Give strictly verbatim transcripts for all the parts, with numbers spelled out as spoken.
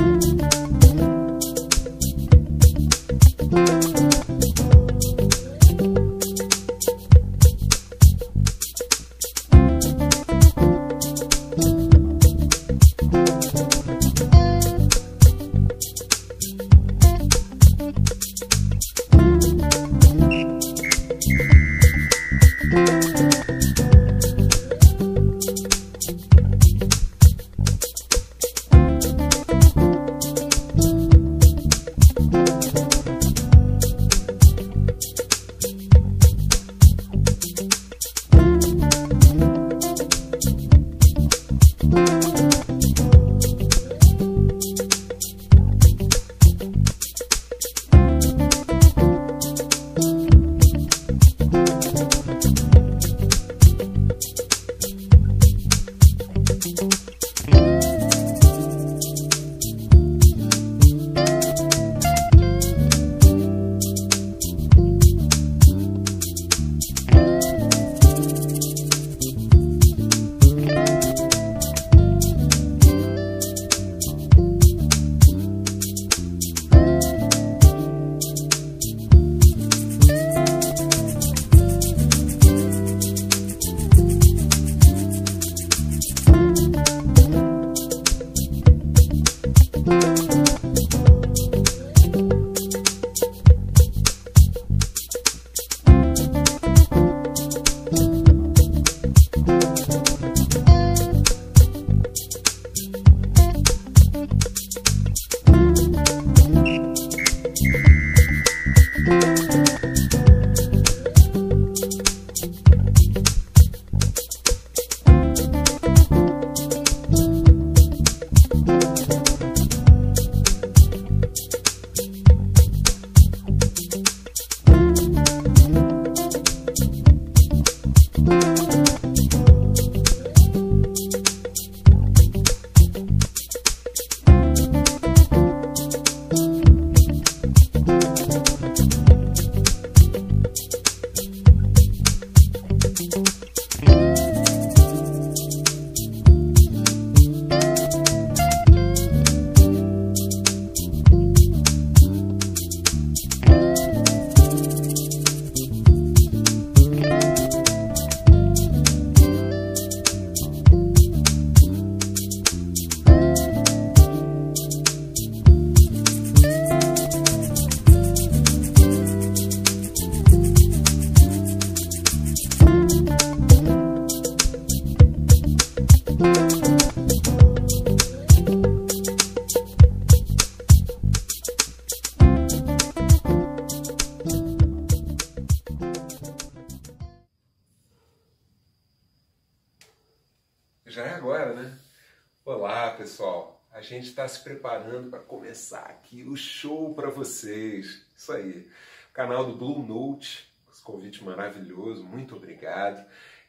Já é agora, né? Olá, pessoal. A gente está se preparando para começar aqui o show para vocês. Isso aí. Canal do Blue Note, esse convite maravilhoso, muito obrigado.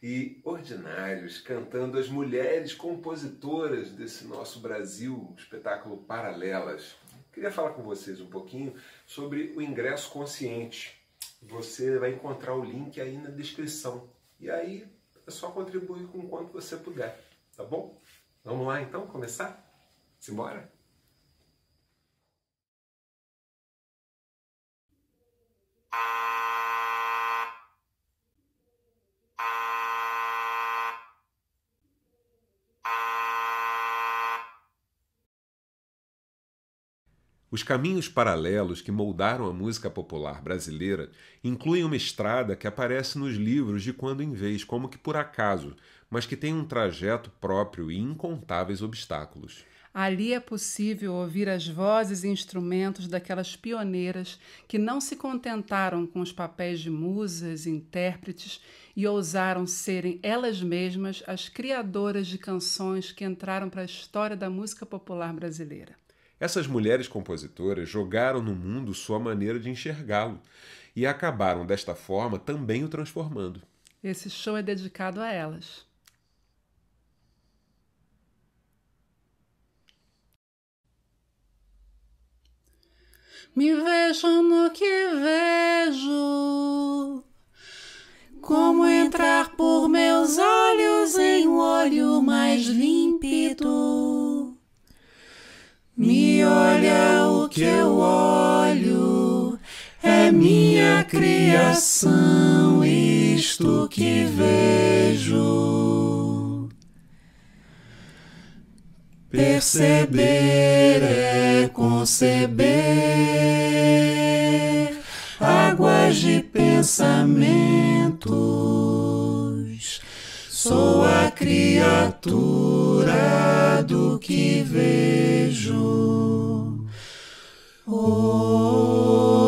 E Ordinários, cantando as mulheres compositoras desse nosso Brasil, espetáculo Paralelas. Queria falar com vocês um pouquinho sobre o ingresso consciente. Você vai encontrar o link aí na descrição. E aí é só contribuir com o quanto você puder, tá bom? Vamos lá então começar? Simbora? Os caminhos paralelos que moldaram a música popular brasileira incluem uma estrada que aparece nos livros de quando em vez, como que por acaso, mas que tem um trajeto próprio e incontáveis obstáculos. Ali é possível ouvir as vozes e instrumentos daquelas pioneiras que não se contentaram com os papéis de musas e intérpretes e ousaram serem elas mesmas as criadoras de canções que entraram para a história da música popular brasileira. Essas mulheres compositoras jogaram no mundo sua maneira de enxergá-lo e acabaram, desta forma, também o transformando. Esse show é dedicado a elas. Me vejo no que vejo, como entrar por meus olhos em um olho mais límpido. Me olha o que eu olho, é minha criação, isto que vejo. Perceber é conceber, águas de pensamentos. Sou a criatura do que vejo. Oh,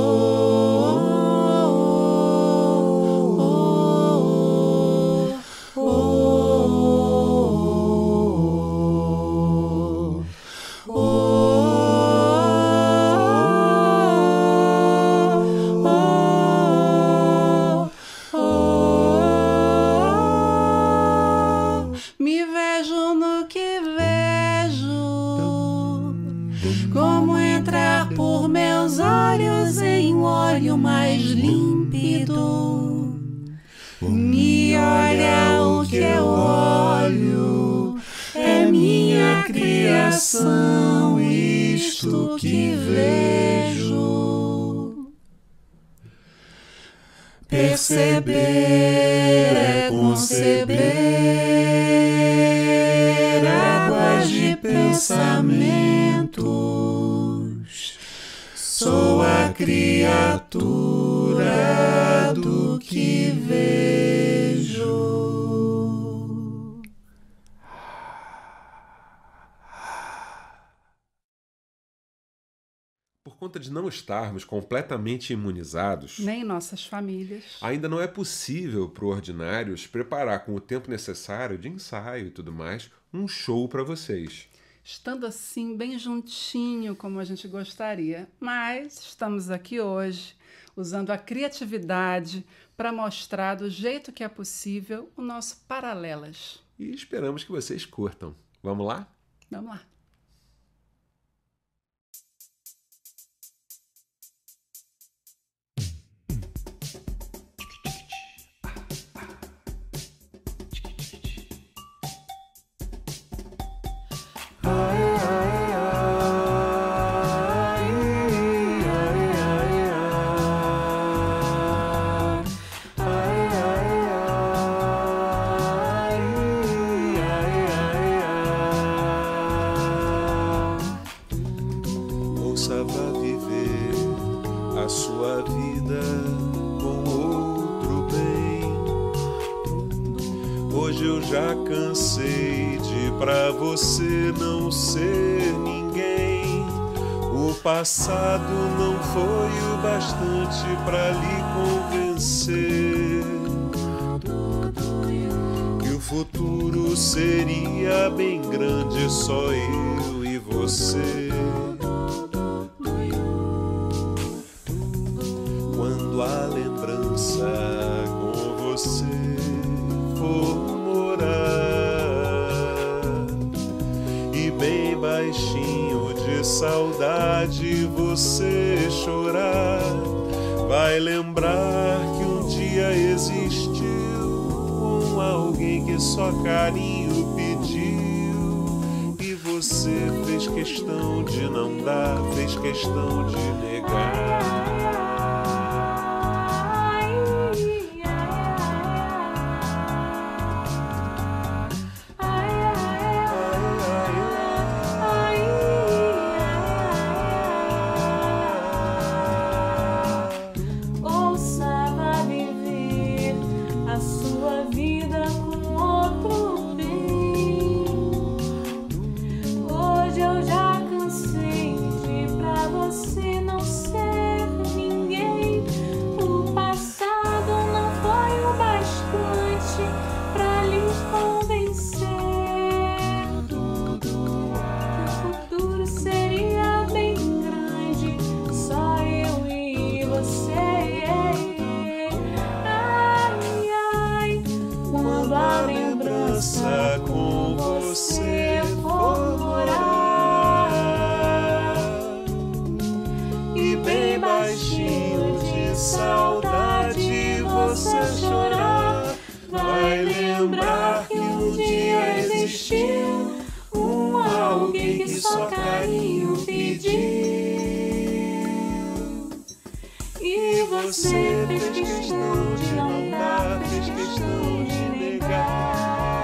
mais límpido. Me olha o que eu olho, é minha criação, isto que vejo. Perceber é conceber, águas de pensamentos. Sou a criatura do que vejo. Por conta de não estarmos completamente imunizados, nem nossas famílias, ainda não é possível para o ordinário se preparar com o tempo necessário de ensaio e tudo mais, um show para vocês. Estando assim bem juntinho como a gente gostaria, mas estamos aqui hoje usando a criatividade para mostrar do jeito que é possível o nosso Paralelas. E esperamos que vocês curtam. Vamos lá? Vamos lá. Vá viver a sua vida com outro bem. Hoje eu já cansei de pra você não ser ninguém. O passado não foi o bastante pra lhe convencer que o futuro seria bem grande, só eu e você. A lembrança com você for morar e bem baixinho de saudade você chorar, vai lembrar que um dia existiu um alguém que só carinho pediu e você fez questão de não dar, fez questão de negar. Com você for morar e bem baixinho de saudade você chorar, vai lembrar que um dia existiu um alguém que só carinho pediu você fez questão de não dar, fez questão de negar.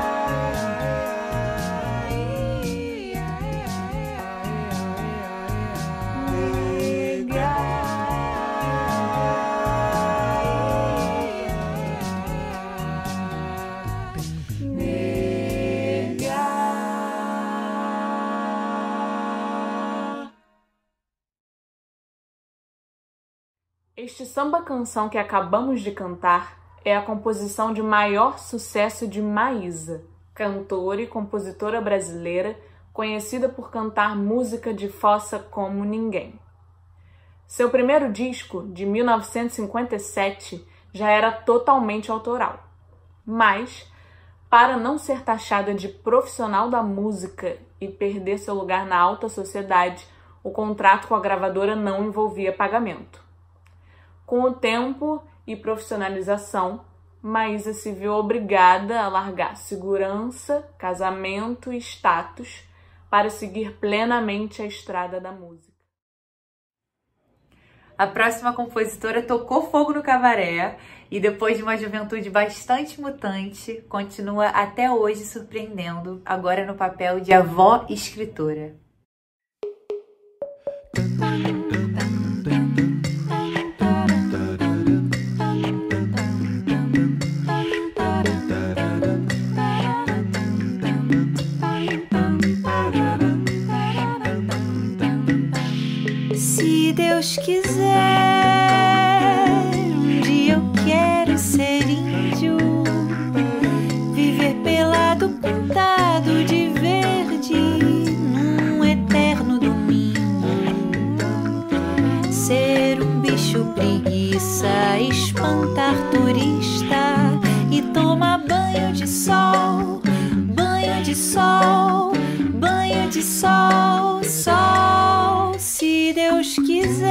Este samba-canção que acabamos de cantar é a composição de maior sucesso de Maísa, cantora e compositora brasileira conhecida por cantar música de fossa como ninguém. Seu primeiro disco, de mil novecentos e cinquenta e sete, já era totalmente autoral. Mas, para não ser taxada de profissional da música e perder seu lugar na alta sociedade, o contrato com a gravadora não envolvia pagamento. Com o tempo e profissionalização, Maísa se viu obrigada a largar segurança, casamento e status para seguir plenamente a estrada da música. A próxima compositora tocou fogo no cabaré e, depois de uma juventude bastante mutante, continua até hoje surpreendendo, agora no papel de avó escritora. Se Deus quiser, um dia eu quero ser índio, viver pelado, pintado de verde, num eterno domingo, ser um bicho preguiça, espantar turista e tomar banho de sol, banho de sol, banho de sol, sol. Se Deus quiser,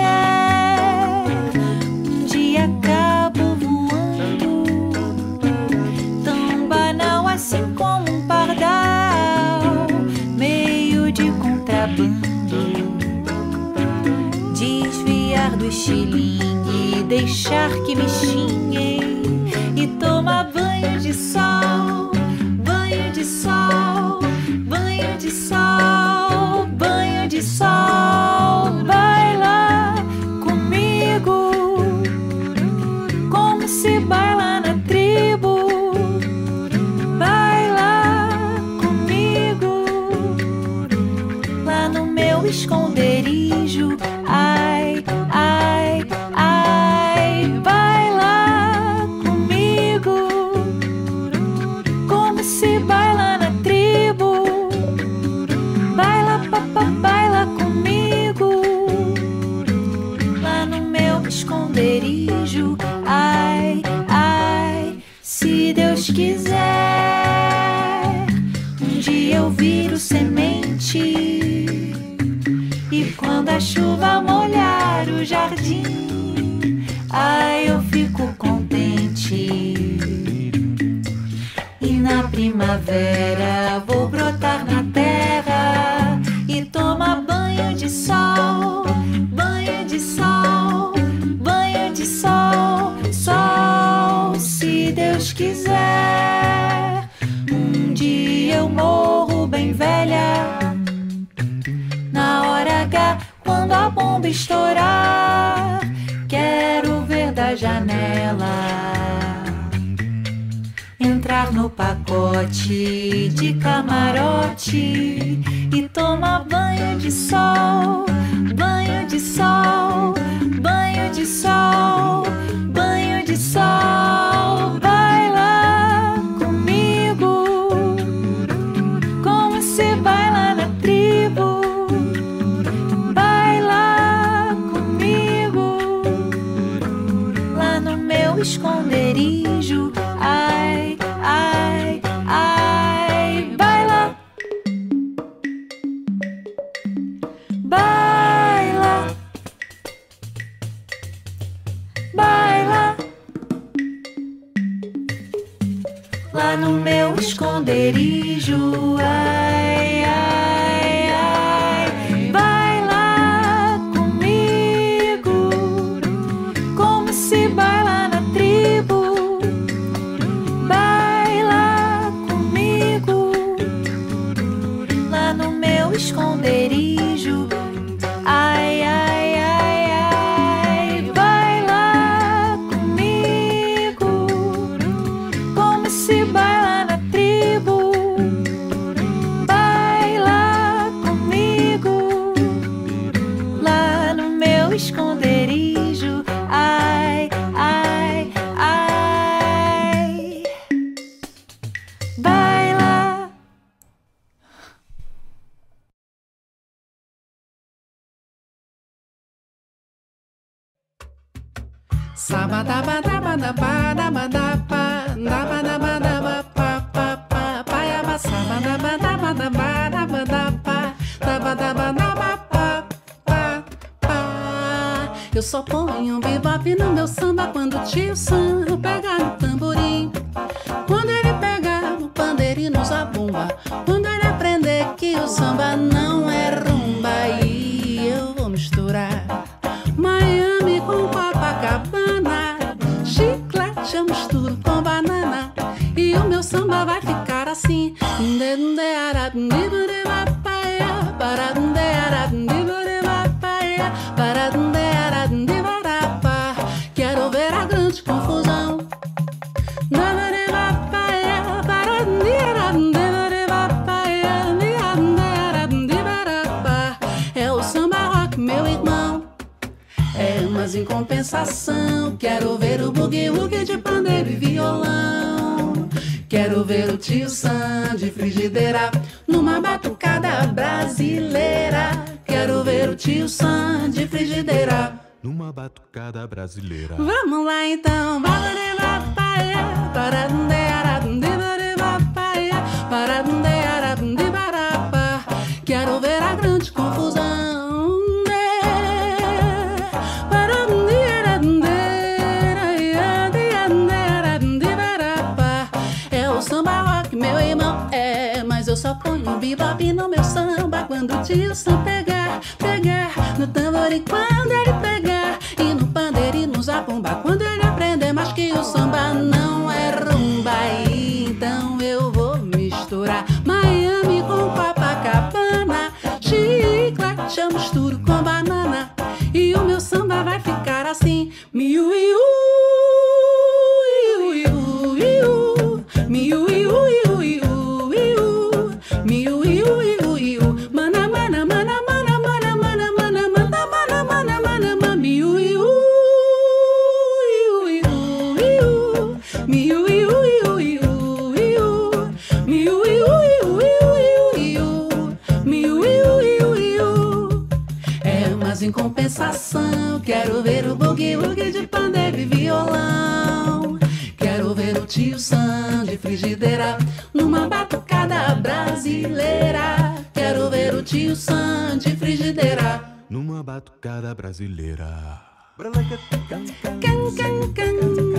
um dia acabo voando, tão banal assim como um pardal, meio de contrabando, desviar do estilingue, deixar que me xinguem e tomar banho de sol, banho de sol, banho de sol, banho de sol. Baila comigo, como se baila na tribo. Baila comigo, lá no meu esconderijo. Ai, ai, ai, baila comigo, como se baila na tribo. Baila, papá, baila comigo, lá no meu esconderijo. Ai, ai, se Deus quiser, um dia eu viro semente, e quando a chuva molhar o jardim, ai, eu fico contente. E na primavera vou brotar na terra e tomar banho de sol, banho de sol, banho de sol, sol. Se Deus quiser, um dia eu morro bem velha, na hora H, quando a bomba estourar, quero ver da janela, entrar no pacote de camarote e tomar banho de sol, banho de sol, banho de sol, banho de sol. Baila comigo, como se baila na tribo. Baila comigo, lá no meu esconderijo. Ai, ai, ai, baila, baila, baila, lá no meu esconderijo. Ai, ai, ai, baila comigo, como se Sabadabadabadabadabadapa, dabadabadabapapapa, paiaba, sabadabadabadabadabadapa, dabadabadabapapá. Eu só ponho um bebop no meu samba quando o tio Sam pega no tamborim. Quando ele pega no pandeiro e nos abumba, quando ele aprender que o samba não é rumba, aí eu vou misturar Miami com Copacabana, chiclete eu misturo com banana, e o meu samba vai ficar assim. Quero ver a grande confusão. É o samba rock, meu irmão. É, mas em compensação, quero ver o boogie-woogie de pandeiro e violão. Quero ver o tio Sam de frigideira numa batucada brasileira. Quero ver o tio Sam de frigideira numa batucada brasileira. Vamos lá então. Quero ver a grande confusão. É o samba rock, meu irmão. É, mas eu só ponho um bebop no meu samba quando o tio Sam pegar, pegar no tamborim, quando ele pegar, e no pandeiro e no zabumba, quando ele aprender mais que o samba não é rumba, e então eu vou misturar Miami com Copacabana, chiclete eu misturo com banana, e o meu samba vai ficar assim. Miu, iu, iu, iu, iu, miu, iu, iu, iu, iu, miu, iu, iu, iu, mana, mana, mana, mana, mana, mana, mana, mana, mana, mana, mana, mana, miu, iu, iu, iu, iu, miu, iu, iu, iu, iu, miu, iu, iu, iu, iu, miu, iu, iu, iu. É, mas em compensação, quero ver o boogie-woogie de pandeiro e violão. Quero ver o tio Sam de frigideira numa batucada brasileira. Quero ver o tio Sam de frigideira numa batucada brasileira. Can, can, can.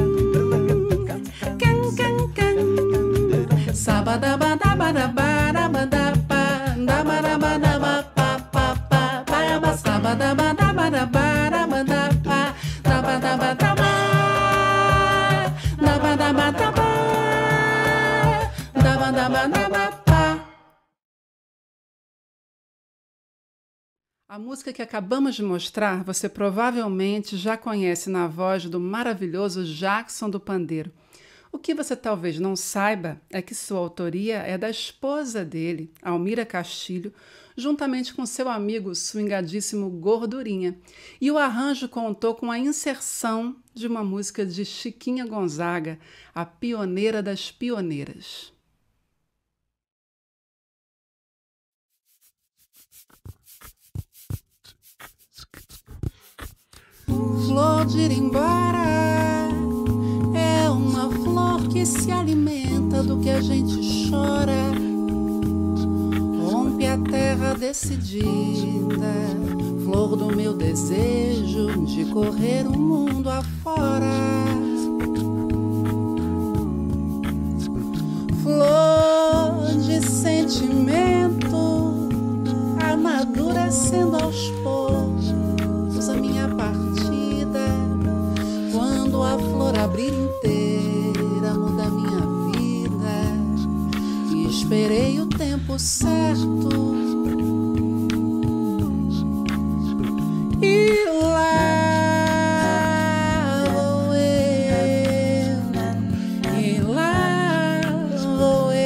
Can, can, can. Sabadabadabadabadabadapa, dabadabadabapapapa, paiaba, sabadabadabadabadabadapa, dabadabadaba, dabadabadaba, dabadabadabapa. A música que acabamos de mostrar, você provavelmente já conhece na voz do maravilhoso Jackson do Pandeiro. O que você talvez não saiba é que sua autoria é da esposa dele, Almira Castilho, juntamente com seu amigo swingadíssimo Gordurinha. E o arranjo contou com a inserção de uma música de Chiquinha Gonzaga, a pioneira das pioneiras. Flor de ir embora é uma flor que se alimenta do que a gente chora. Rompe a terra decidida, flor do meu desejo de correr o mundo afora. Flor de sentimento, amadurecendo aos poucos a minha partida. Quando a flor abrir inteira, muda a minha vida. E esperei o tempo certo. E lá vou eu, e lá vou eu.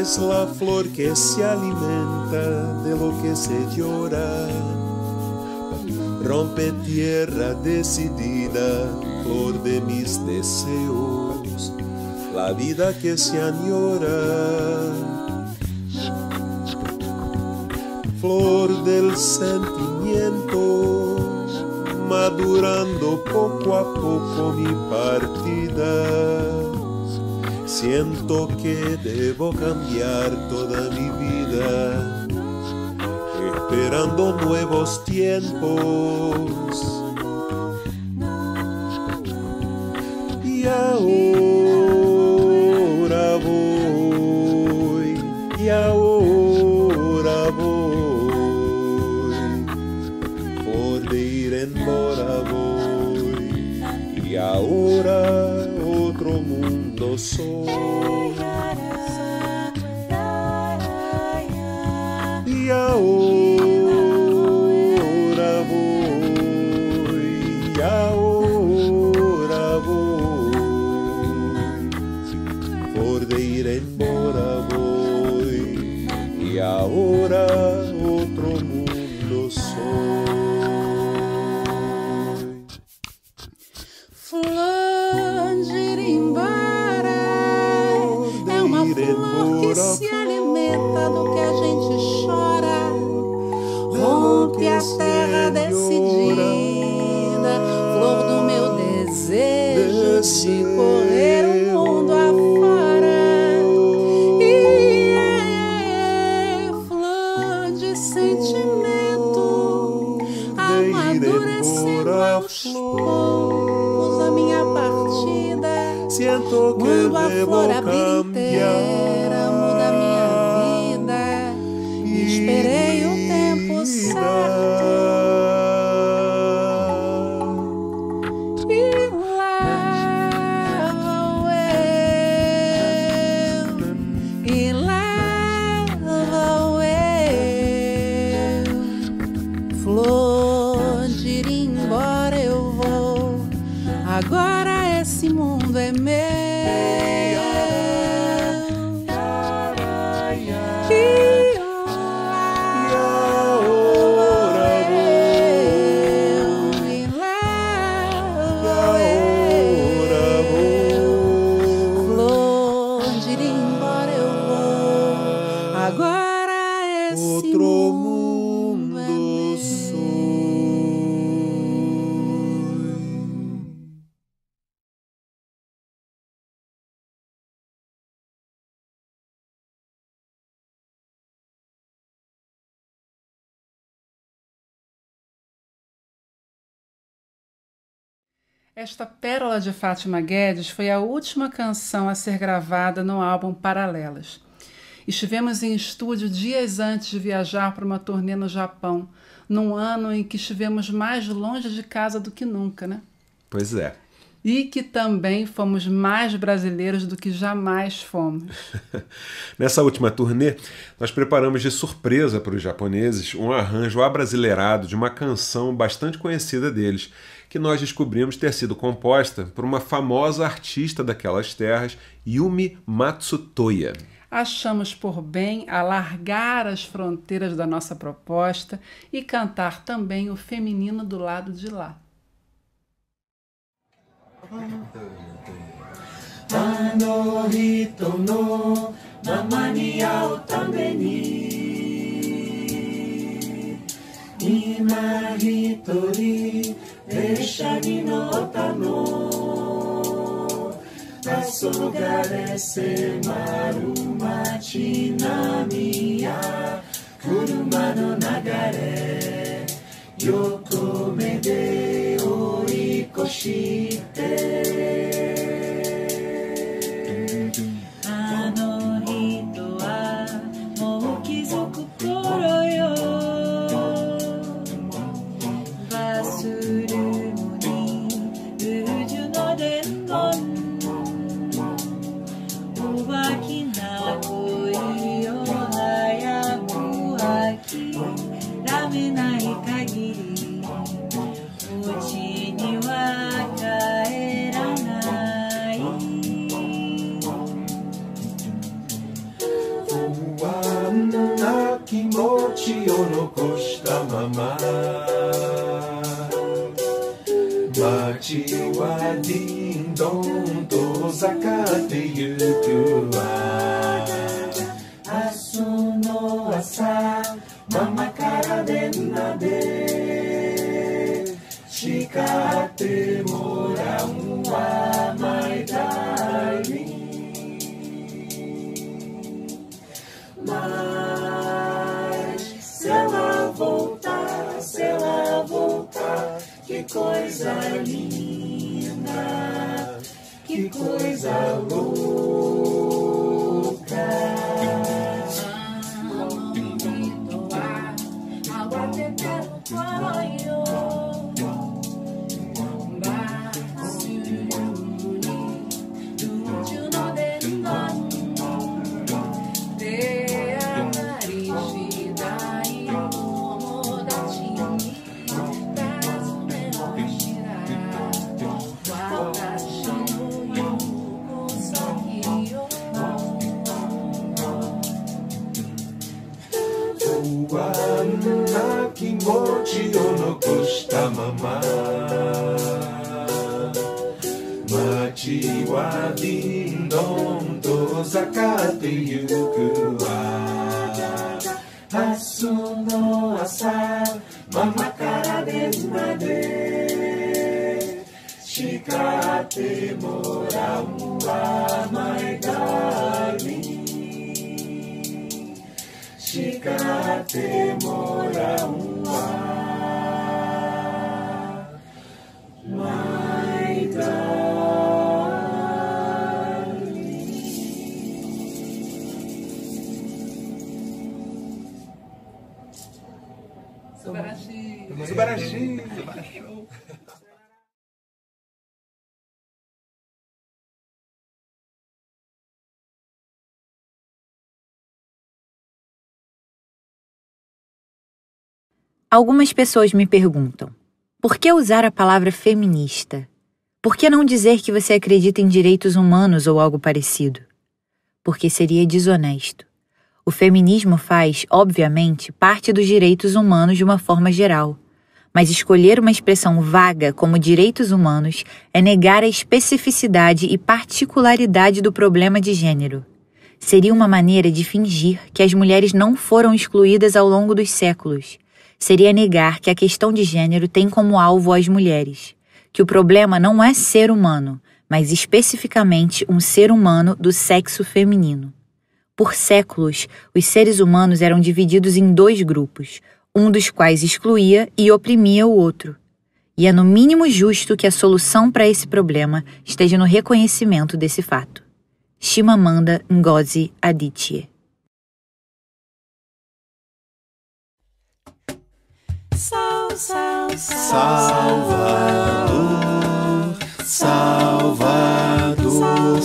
es la flor que se alimenta de lo que se llora. Rompe tierra decidida, flor de mis deseos, la vida que se añora. Flor del sentimiento, madurando poco a poco mi partida. Siento que debo cambiar toda mi vida, esperando nuevos tiempos. Y ahora voy, y ahora voy, por de ir embora voy, y ahora otro mundo soy. Y ahora voy, y ahora voy, por de ir embora voy, y ahora otro mundo soy. Flor de ir embora é uma flor que se alimenta do que a gente chora. Rompe a terra decidida, flor do meu desejo de correr o mundo afora. E é flor de sentimento, amadurecendo aos poucos a minha partida. Siento que Quando a debo flor abrir inteira, cambiar. muda minha vida. Esperei o tempo certo e lá vou eu, e lá vou eu. Flor de ir embora eu vou, agora esse mundo é meu. Outro mundo soy. Esta pérola de Fátima Guedes foi a última canção a ser gravada no álbum Paralelas. Estivemos em estúdio dias antes de viajar para uma turnê no Japão, num ano em que estivemos mais longe de casa do que nunca, né? Pois é. E que também fomos mais brasileiros do que jamais fomos. Nessa última turnê, nós preparamos de surpresa para os japoneses um arranjo abrasileirado de uma canção bastante conhecida deles, que nós descobrimos ter sido composta por uma famosa artista daquelas terras, Yumi Matsutoya. Achamos por bem alargar as fronteiras da nossa proposta e cantar também o feminino do lado de lá. Ano hito no mama ni au tame ni Ima hitori desha ni nota no Asogare semaru machi nami ya Kuruma no nagare Yokome de oikoshite あの人はもう貴族頃よバスルームにルージュの伝言おばきな恋を早く諦めない限りお家には帰らない持を残したまま街はディンドン遠ざかってゆくわ明日の朝ママから電話で叱ってもらうわ My darling Mas se ela voltar, se ela voltar que coisa linda, que coisa louca. Agua te quero cuello, you know that not te acaricida e incomoda te das o melhor tirar guarda chino yuko sorriyo Wanna kimochi o nokoshita mama Machi wa dindon tozakate yuku wa Asu no asa mama kara denwa de shikate morau wa my darling Shikate morau wa my darling Subarashi. Subarashi. Algumas pessoas me perguntam, por que usar a palavra feminista? Por que não dizer que você acredita em direitos humanos ou algo parecido? Porque seria desonesto. O feminismo faz, obviamente, parte dos direitos humanos de uma forma geral, mas escolher uma expressão vaga como direitos humanos é negar a especificidade e particularidade do problema de gênero. Seria uma maneira de fingir que as mulheres não foram excluídas ao longo dos séculos. Seria negar que a questão de gênero tem como alvo as mulheres, que o problema não é ser humano, mas especificamente um ser humano do sexo feminino. Por séculos, os seres humanos eram divididos em dois grupos, um dos quais excluía e oprimia o outro. E é no mínimo justo que a solução para esse problema esteja no reconhecimento desse fato. Chimamanda Ngozi Adichie. Sal, sal, Salvador, Salvador,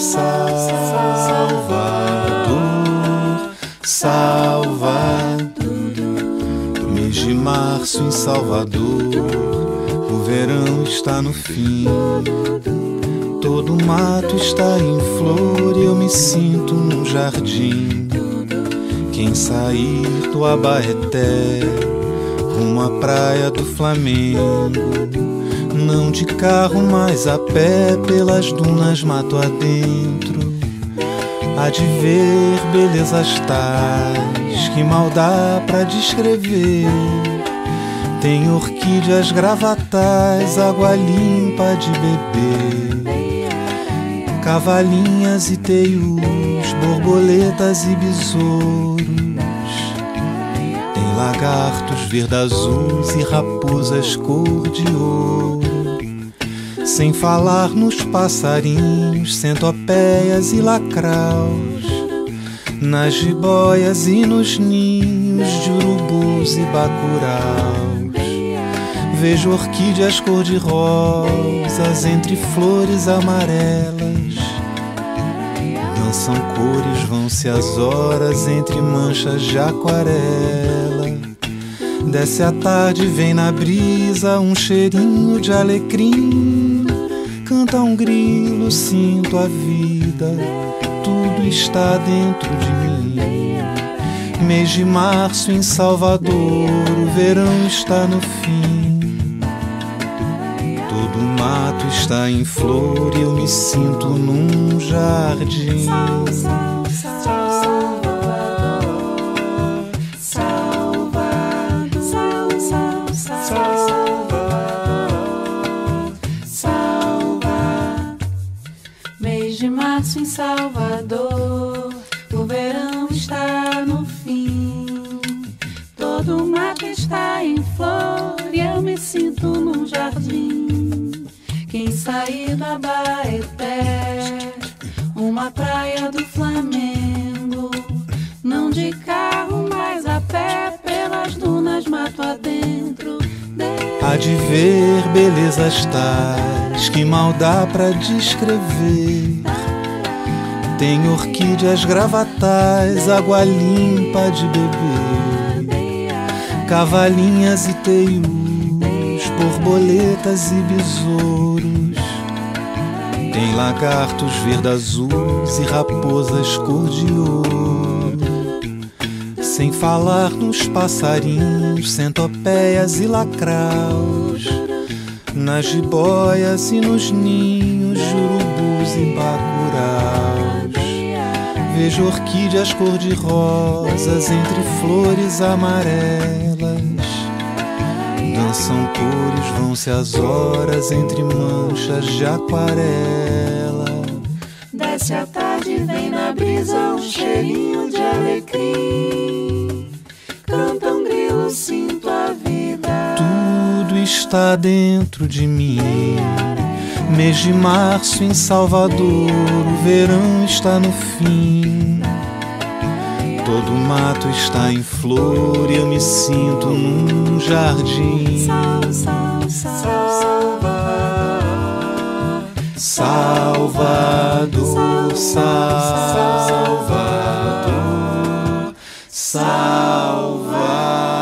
Salvador, Salvador. Do mês de março em Salvador, o verão está no fim. Todo o mato está em flor e eu me sinto num jardim. Quem sair do Abaeté rumo à praia do Flamengo, não de carro, mas a pé pelas dunas mato adentro, há de ver belezas tais que mal dá pra descrever. Tem orquídeas gravatais, água limpa de beber, cavalinhas e teius, borboletas e besouros, lagartos verde-azuis e raposas cor de ouro. Sem falar nos passarinhos, centopeias e lacraus, nas jiboias e nos ninhos de urubus e bacuraus. Vejo orquídeas cor-de-rosas entre flores amarelas. Dançam cores, vão-se as horas entre manchas de aquarela. Desce a tarde, vem na brisa um cheirinho de alecrim. Canta um grilo, sinto a vida, tudo está dentro de mim. Mês de março em Salvador, o verão está no fim. Todo o mato está em flor e eu me sinto num jardim. Mês de março em Salvador, o verão está no fim. Todo o mato está em flor e eu me sinto num jardim. Quem sair da Baeté, uma praia do Flamengo, não de carro, mas a pé, pelas dunas mato adentro. Há de ver belezas tais que mal dá pra descrever. Tem orquídeas gravatais, água limpa de beber, cavalinhas e teius, borboletas e besouros. Tem lagartos verde-azuis e raposas cor de ouro. Sem falar nos passarinhos, centopeias e lacraus, nas jiboias e nos ninhos, jurubus e bacuraus. Vejo orquídeas cor-de-rosas entre flores amarelas. Dançam cores, vão-se as horas entre manchas de aquarela. Desce a tarde, vem na brisa um cheirinho de alecrim. Canta um grilo, sinto a vida. Tudo está dentro de mim. Mês de março em Salvador, o verão está no fim. Todo o mato está em flor e eu me sinto num jardim. Salvador, Salvador, Salvador.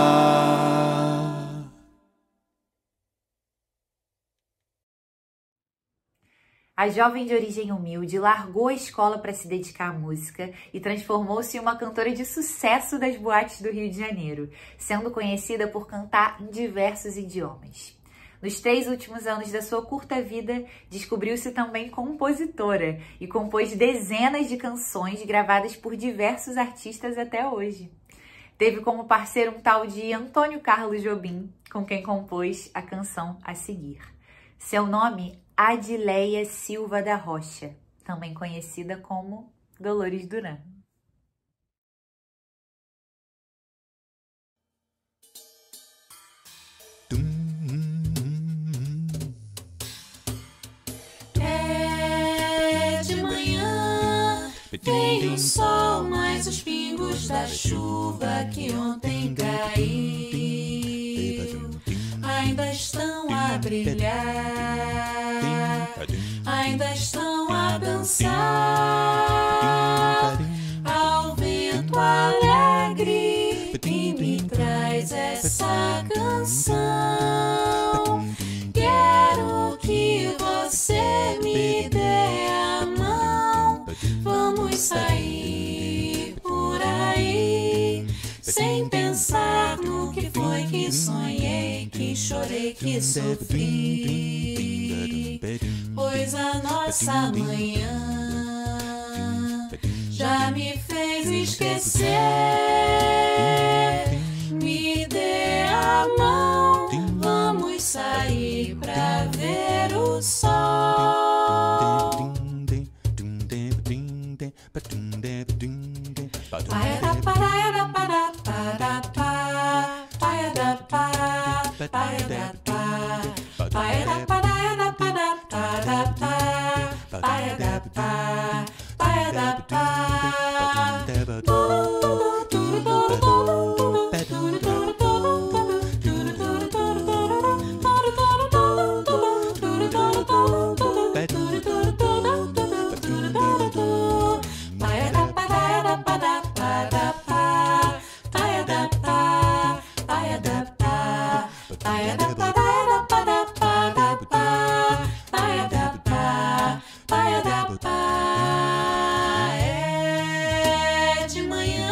A jovem de origem humilde largou a escola para se dedicar à música e transformou-se em uma cantora de sucesso das boates do Rio de Janeiro, sendo conhecida por cantar em diversos idiomas. Nos três últimos anos da sua curta vida, descobriu-se também compositora e compôs dezenas de canções gravadas por diversos artistas até hoje. Teve como parceiro um tal de Antônio Carlos Jobim, com quem compôs a canção a seguir. Seu nome, Adileia Silva da Rocha, também conhecida como Dolores Duran. É de manhã, vem o sol, mas os pingos da chuva que ontem caiu ainda estão a brilhar, ainda estão a dançar ao vento alegre que me traz essa canção. Quero que você me dê a mão, vamos sair por aí sem pensar no que foi que sonhei, que chorei, que sofri, pois a nossa manhã já me fez esquecer. Me dê a mão, vamos sair pra ver o sol. Paia da paraia da para para pa, paia da pa, paia da pa, paia da paraia da para para pa, paia da pa, paia da pa. É de manhã,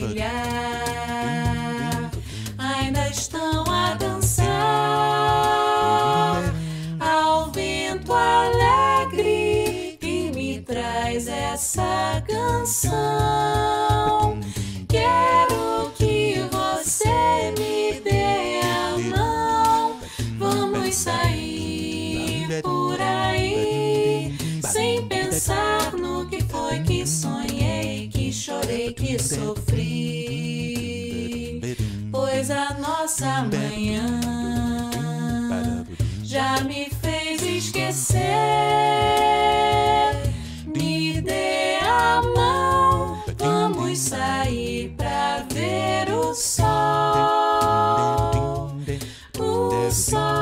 olhar ainda estão a dançar ao vento alegre que me traz essa canção. Quero que você me dê a mão, vamos sair por aí sem pensar no que foi que sonhei, que chorei, que sofri, pois a nossa manhã já me fez esquecer. Me dê a mão, vamos sair pra ver o sol, o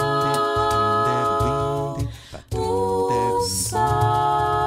sol, o sol.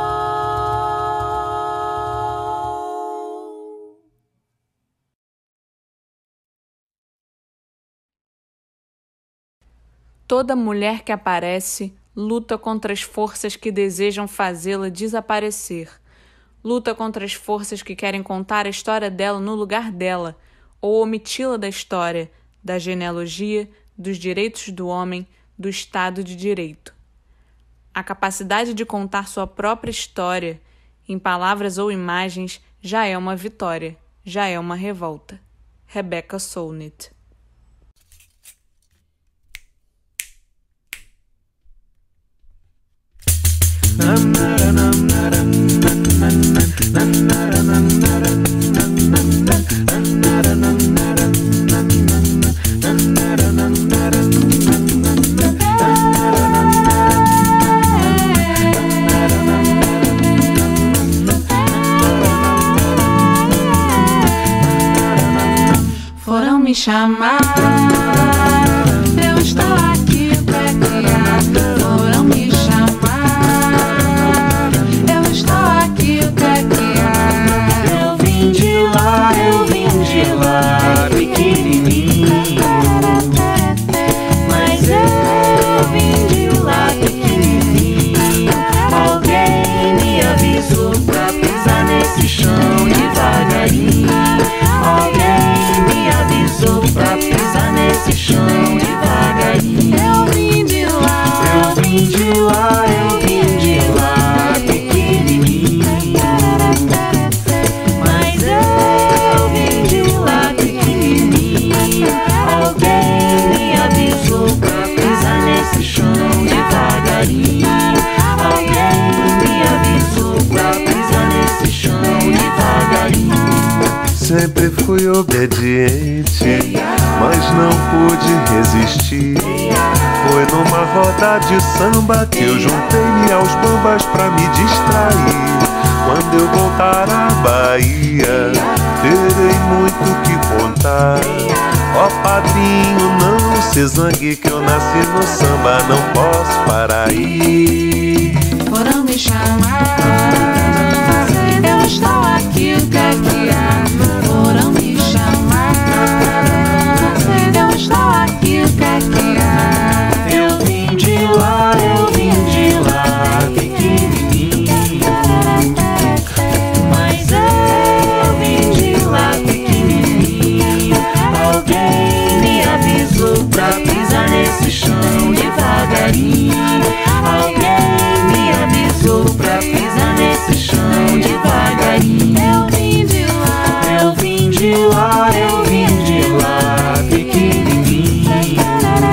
Toda mulher que aparece luta contra as forças que desejam fazê-la desaparecer. Luta contra as forças que querem contar a história dela no lugar dela, ou omiti-la da história, da genealogia, dos direitos do homem, do Estado de Direito. A capacidade de contar sua própria história, em palavras ou imagens, já é uma vitória, já é uma revolta. Rebecca Solnit. Foram me chamar, eu estou aqui pra criar. Foram me chamar, eu estou aqui pra criar. Eu vim de lá, eu vim de lá, pequenininho. Mas eu vim de lá pequenininho. Alguém me avisou pra pisar nesse chão devagarinho. Alguém me avisou pra pisar nesse chão devagarinho. Eu vim de lá, Eu vim de lá, eu vim de lá, pequenininho. mas eu vim de lá pequenininho. Alguém me avisou pra pisar nesse chão devagarinho. Alguém me avisou pra pisar nesse chão devagarinho. Sempre fui obediente, mas não pude resistir. Foi numa roda de samba que eu juntei-me aos bambas pra me distrair. Quando eu voltar à Bahia, terei muito que contar. Ó padrinho, não se zangue que eu nasci no samba, não posso parar aí. Foram me chamar, eu estou aqui pra criar. Foram me chamar, eu estou aqui pra criar. Eu vim de lá, eu vim de lá, pequenininho. Mas eu vim de lá pequenininho. Alguém me avisou pra pisar nesse chão devagarinho. Alguém me avisou pra pisar nesse chão devagarinho. Eu vim de lá, Eu vim de lá, eu vim de lá, pequenininho.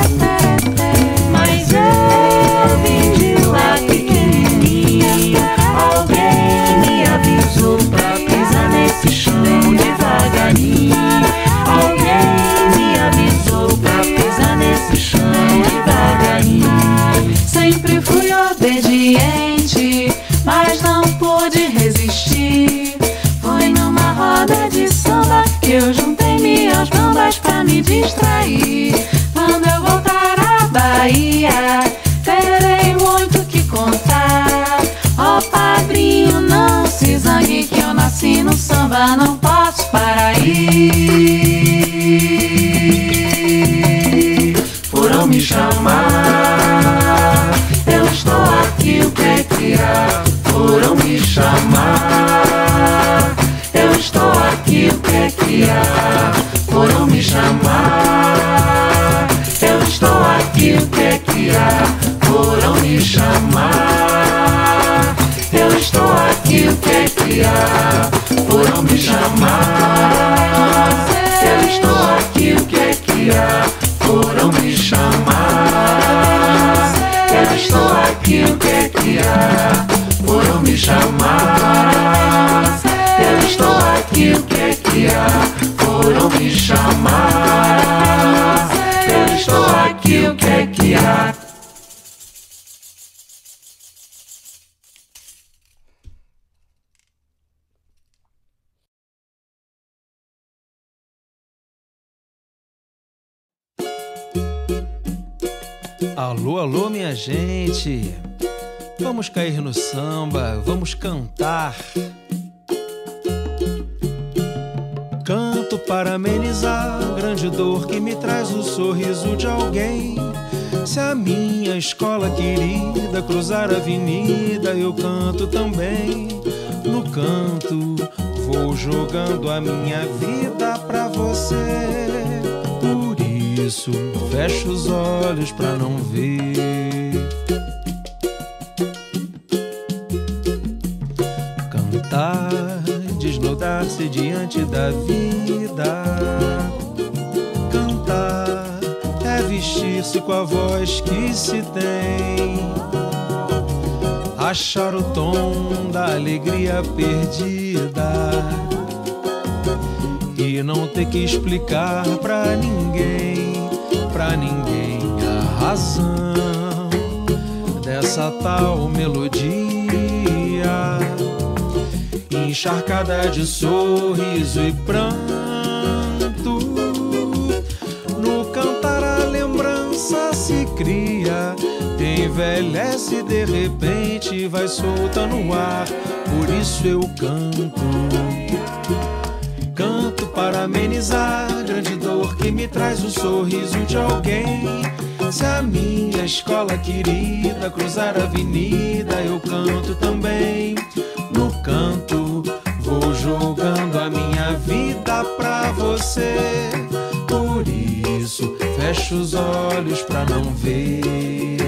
mas eu vim de lá pequenininho. Alguém me avisou pra pisar nesse chão devagarinho. Alguém me avisou pra pisar nesse chão devagarinho. Sempre fui obediente, mas não pude resistir. Foi numa roda de samba que eu juntei-me aos bambas pra me distrair. Quando eu voltar à Bahia, terei muito que contar. Ó padrinho, não se zangue que eu nasci no samba, não posso parar aí. Foram me chamar, eu estou aqui pra criar. Foram me chamar, eu estou aqui pra criar. Foram me chamar. Eu estou aqui, o que é que há? Foram me chamar. Eu estou aqui, o que é que há? Foram me chamar. Eu estou aqui, o que é que há? Foram me chamar. Eu estou aqui, o que é que há? Foram me chamar. Eu estou aqui, o que é que há? Foram me chamar. Eu estou aqui, o que é que há? Alô, alô, minha gente. Vamos cair no samba, vamos cantar. Canto para amenizar a grande dor que me traz o sorriso de alguém. Se a minha escola querida cruzar a avenida, eu canto também. No canto vou jogando a minha vida pra você. Por isso fecho os olhos pra não ver. Cantar, desnudar-se diante da vida. Cantar é vestir-se com a voz que se tem. Achar o tom da alegria perdida e não ter que explicar pra ninguém, pra ninguém a razão dessa tal melodia encharcada de sorriso e pranto. No cantar a lembrança se cria, envelhece de repente, vai solta no ar. Por isso eu canto, canto para amenizar a grande dor que me traz o sorriso de alguém. Se a minha escola querida cruzar a avenida, eu canto também. No canto vou jogando a minha vida pra você. Por isso fecho os olhos pra não ver.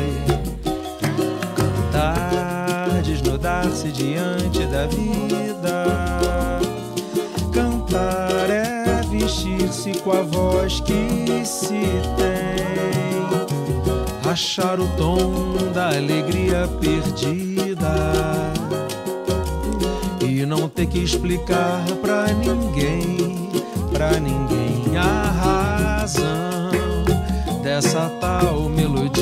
Cantar, desnudar-se diante da vida. Cantar é vestir-se com a voz que se tem. Achar o tom da alegria perdida e não ter que explicar pra ninguém, pra ninguém a razão dessa tal melodia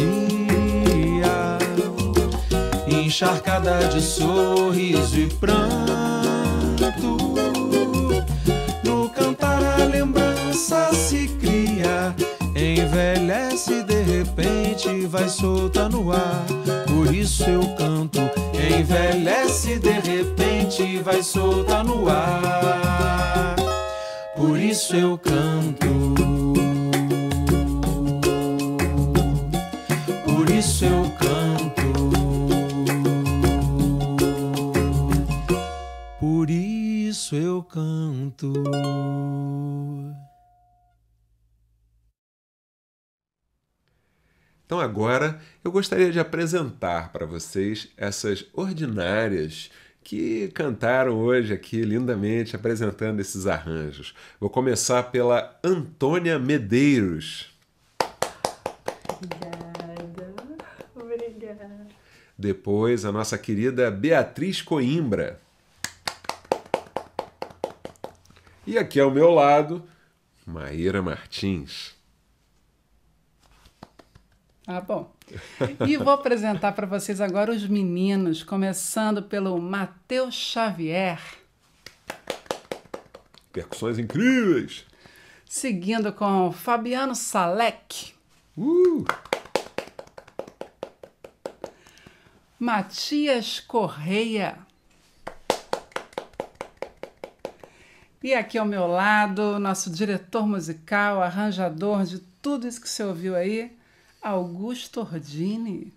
encharcada de sorriso e pranto. No cantar a lembrança se cria, envelhece de repente, vai solta no ar. Por isso eu canto, envelhece de repente, vai solta no ar. Por isso eu canto, por isso eu canto, por isso eu canto. Então agora eu gostaria de apresentar para vocês essas ordinárias que cantaram hoje aqui lindamente apresentando esses arranjos. Vou começar pela Antônia Medeiros. Obrigada. Obrigada. Depois a nossa querida Beatriz Coimbra. E aqui ao meu lado, Maíra Martins. Ah, bom. E vou apresentar para vocês agora os meninos, começando pelo Matheus Xavier. Percussões incríveis. Seguindo com Fabiano Salek. Uh! Matias Correia. E aqui ao meu lado, nosso diretor musical, arranjador de tudo isso que você ouviu aí, Augusto Ordini.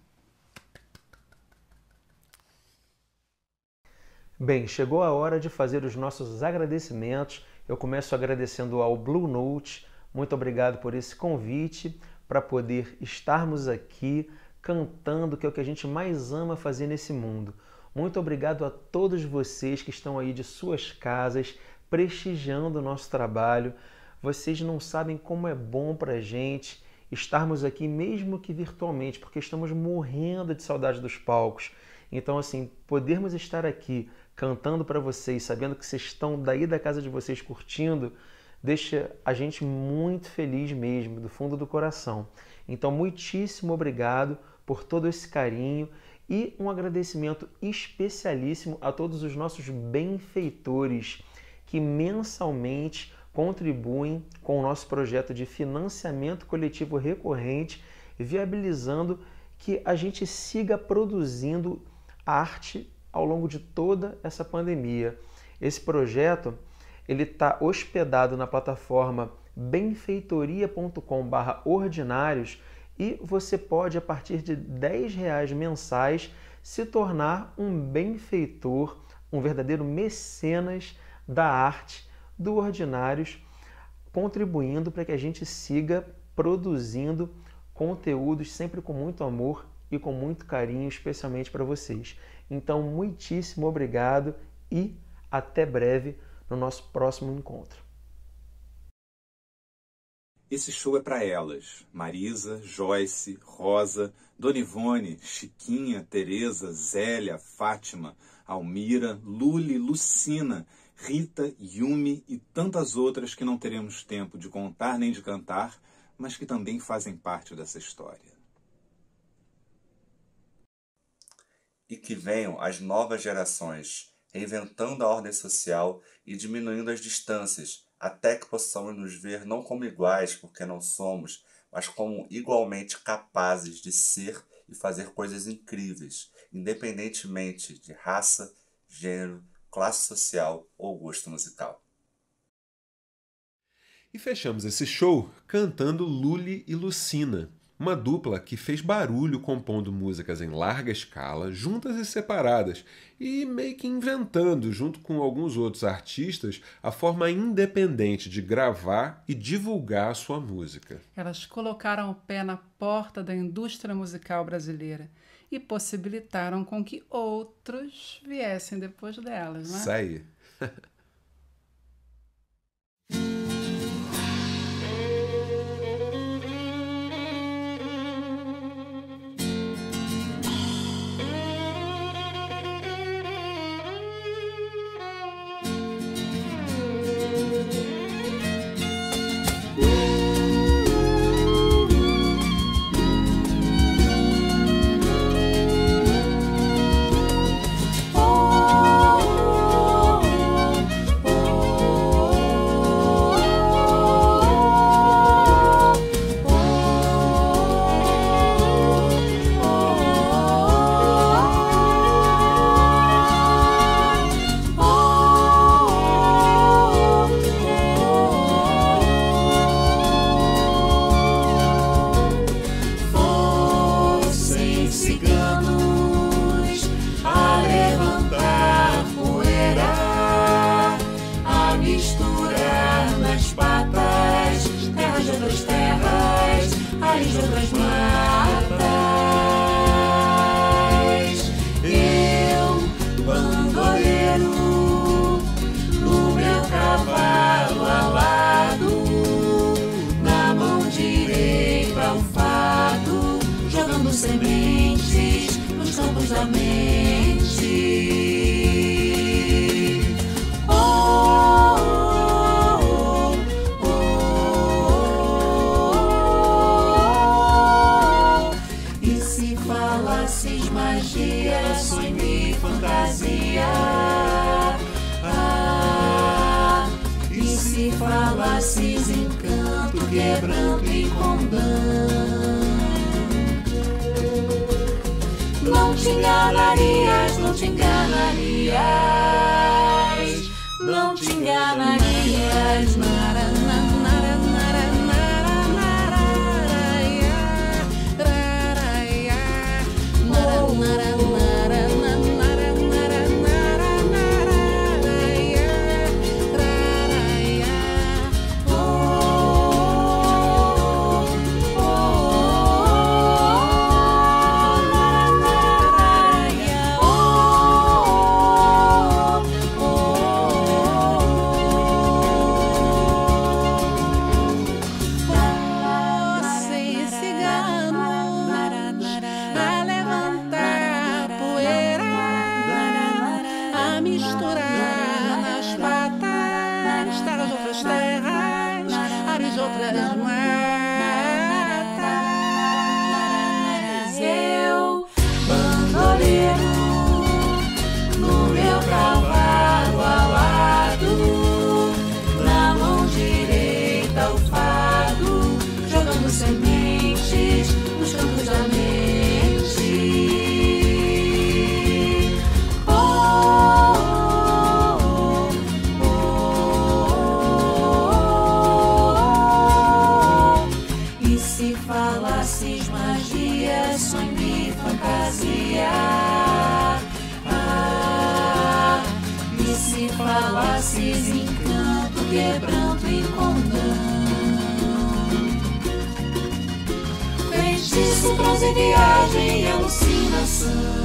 Bem, chegou a hora de fazer os nossos agradecimentos. Eu começo agradecendo ao Blue Note. Muito obrigado por esse convite para poder estarmos aqui cantando, que é o que a gente mais ama fazer nesse mundo. Muito obrigado a todos vocês que estão aí de suas casas prestigiando o nosso trabalho. Vocês não sabem como é bom para a gente estarmos aqui, mesmo que virtualmente, porque estamos morrendo de saudade dos palcos. Então, assim, podermos estar aqui cantando para vocês, sabendo que vocês estão daí da casa de vocês curtindo, deixa a gente muito feliz mesmo, do fundo do coração. Então, muitíssimo obrigado por todo esse carinho e um agradecimento especialíssimo a todos os nossos benfeitores que mensalmente contribuem com o nosso projeto de financiamento coletivo recorrente, viabilizando que a gente siga produzindo arte ao longo de toda essa pandemia. Esse projeto ele está hospedado na plataforma benfeitoria ponto com barra ordinários e você pode, a partir de dez reais mensais, se tornar um benfeitor, um verdadeiro mecenas da arte do Ordinários, contribuindo para que a gente siga produzindo conteúdos sempre com muito amor e com muito carinho, especialmente para vocês. Então, muitíssimo obrigado e até breve no nosso próximo encontro. Esse show é para elas, Marisa, Joyce, Rosa, Dona Ivone, Chiquinha, Tereza, Zélia, Fátima, Almira, Luli, Lucina, Rita, Yumi e tantas outras que não teremos tempo de contar nem de cantar, mas que também fazem parte dessa história. E que venham as novas gerações, reinventando a ordem social e diminuindo as distâncias, até que possamos nos ver não como iguais, porque não somos, mas como igualmente capazes de ser e fazer coisas incríveis, independentemente de raça, gênero, classe social ou gosto musical. E fechamos esse show cantando Luli e Lucina, uma dupla que fez barulho compondo músicas em larga escala, juntas e separadas, e meio que inventando, junto com alguns outros artistas, a forma independente de gravar e divulgar a sua música. Elas colocaram o pé na porta da indústria musical brasileira e possibilitaram com que outros viessem depois delas, né? Isso aí. Sementes nos campos da mente. Oh, oh, oh, oh, oh. E se falasses magia, sonho e fantasia? Ah, e se falasses encanto, quebranto e condão? Não te enganarias, não te enganarias, não te enganarias. Nara, nara, nara, nara, nara, nara, nara, nara, nara, nara, nara, nara, outras mais. Eu, bandoleiro, no meu cavalo alado, na mão direita o fado, jogando sementes nos campos da mente. Oh, oh, oh, oh, oh. E se falasses magia, sonho e fantasia? Ah, e se falasses encanto, quebranto e condão? Feitiço, transe, viagem e alucinação.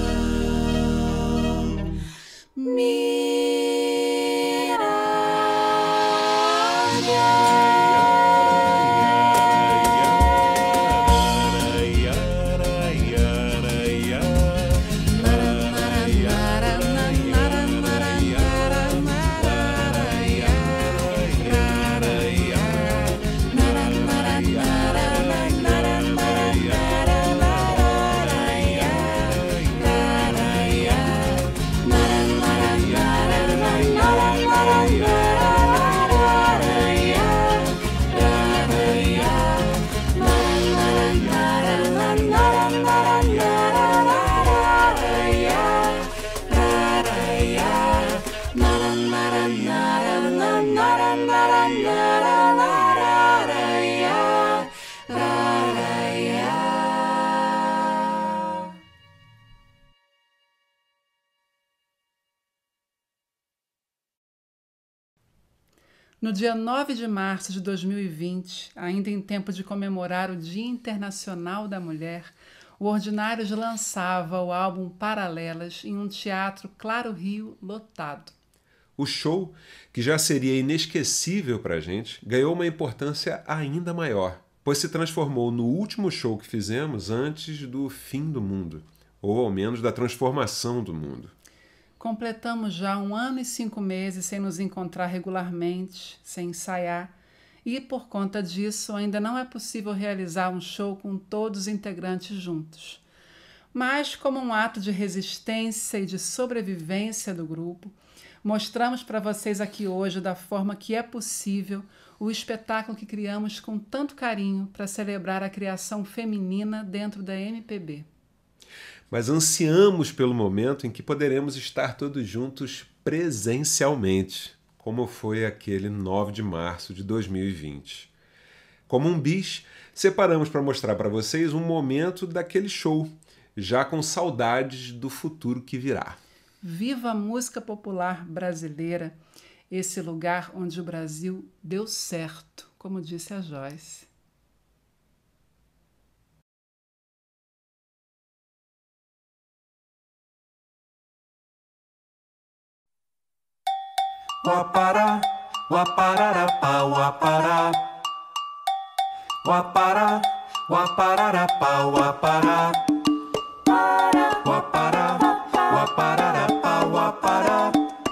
No dia nove de março de dois mil e vinte, ainda em tempo de comemorar o Dia Internacional da Mulher, o Ordinários lançava o álbum Paralelas em um teatro Claro Rio lotado. O show, que já seria inesquecível para a gente, ganhou uma importância ainda maior, pois se transformou no último show que fizemos antes do fim do mundo, ou ao menos da transformação do mundo. Completamos já um ano e cinco meses sem nos encontrar regularmente, sem ensaiar, e por conta disso ainda não é possível realizar um show com todos os integrantes juntos. Mas, como um ato de resistência e de sobrevivência do grupo, mostramos para vocês aqui hoje, da forma que é possível, o espetáculo que criamos com tanto carinho para celebrar a criação feminina dentro da M P B. Mas ansiamos pelo momento em que poderemos estar todos juntos presencialmente, como foi aquele nove de março de dois mil e vinte. Como um bis, separamos para mostrar para vocês um momento daquele show, já com saudades do futuro que virá. Viva a música popular brasileira, esse lugar onde o Brasil deu certo, como disse a Joyce. Uapará, uapararapá, uapará. Uapará, uapararapá, uapará. Uapará, uapararapá, uapará.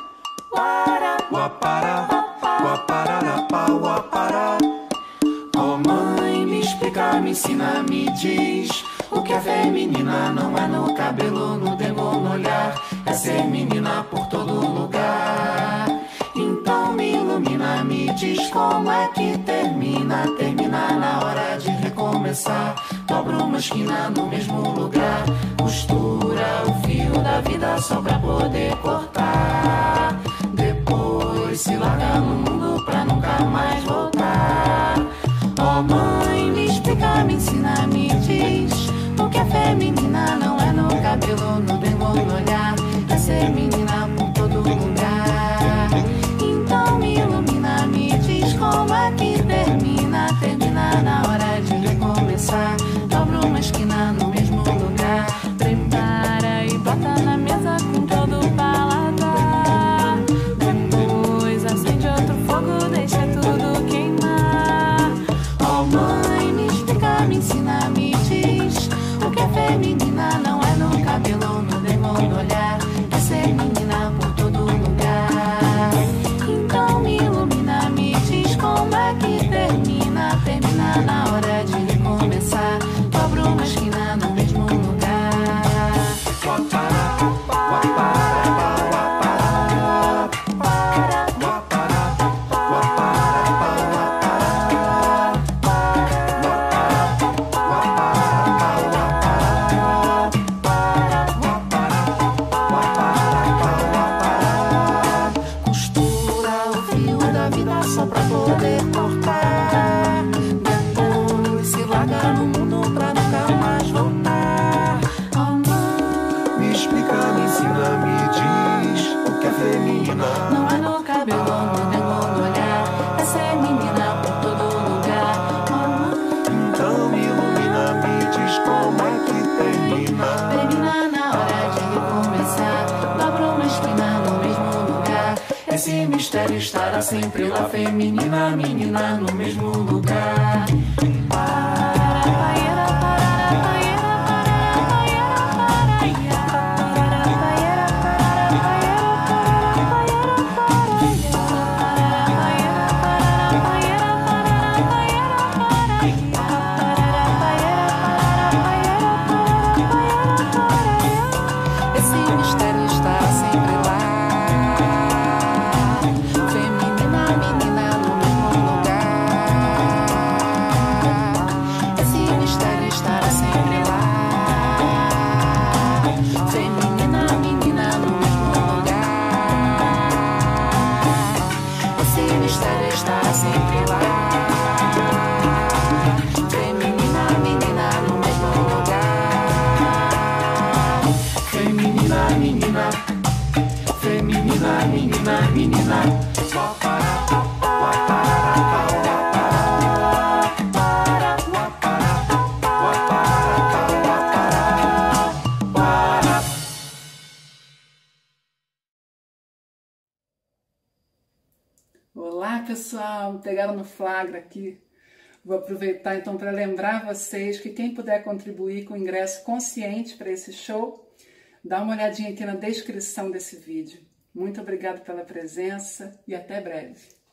Uapará, uapararapá, uapará. Oh mãe, me explica, me ensina, me diz o que é feminina. Não é no cabelo, no dengo, no olhar, é ser menina por todo lugar. Então me ilumina, me diz como é que termina. Termina na hora de recomeçar. Dobra uma esquina no mesmo lugar. Costura o fio da vida só pra poder cortar. Depois se larga no mundo pra nunca mais voltar. Oh mãe, me explica, me ensina, me diz o que é feminina. Não é no cabelo, no dengo, no olhar, é ser menina por todo lugar. Então me ilumina, me diz como é que termina. Termina na hora de recomeçar. Dobra uma esquina no mesmo lugar. Prepara e bota na mesa com todo o paladar. Depois acende outro fogo. sempre lá. Feminina, menina no mesmo lugar. Olá pessoal, me pegaram no flagra aqui. Vou aproveitar então para lembrar vocês que quem puder contribuir com ingresso consciente para esse show, dá uma olhadinha aqui na descrição desse vídeo. Muito obrigada pela presença e até breve.